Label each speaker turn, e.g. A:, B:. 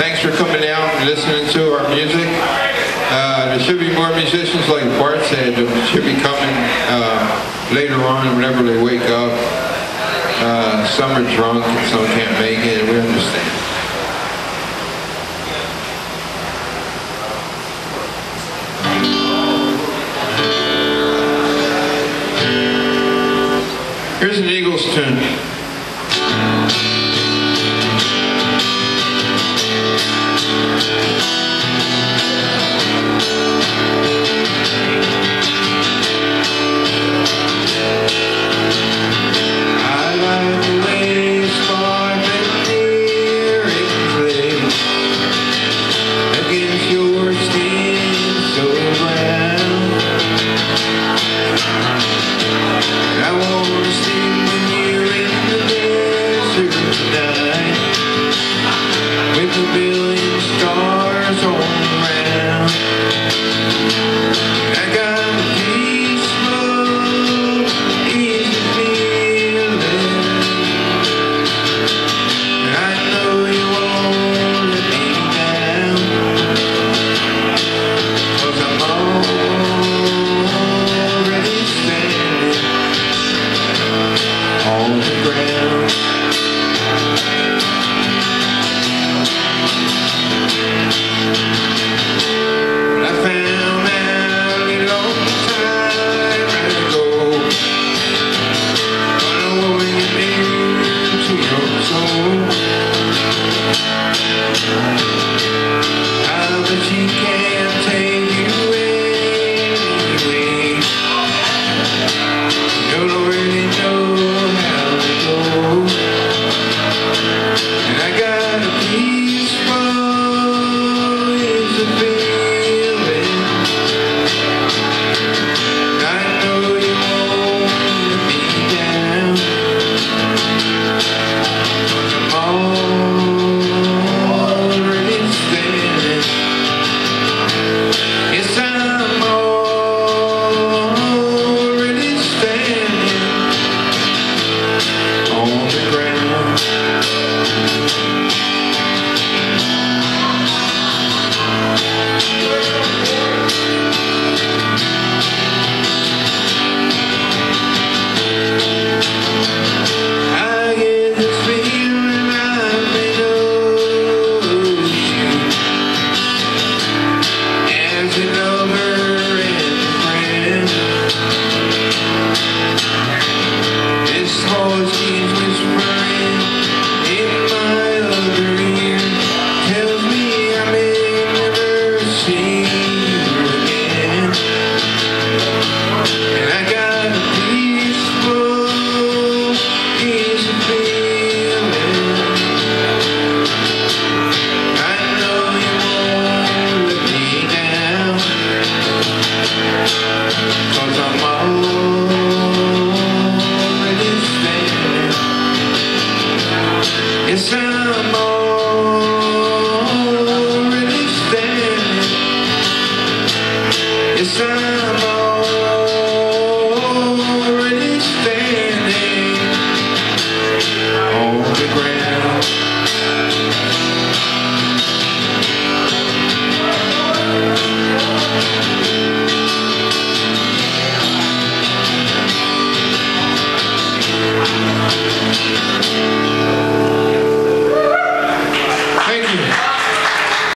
A: thanks for coming out and listening to our music. There should be more musicians, like Bart said, that should be coming later on whenever they wake up. Some are drunk and some can't make it, and we understand. Here's an Eagles tune.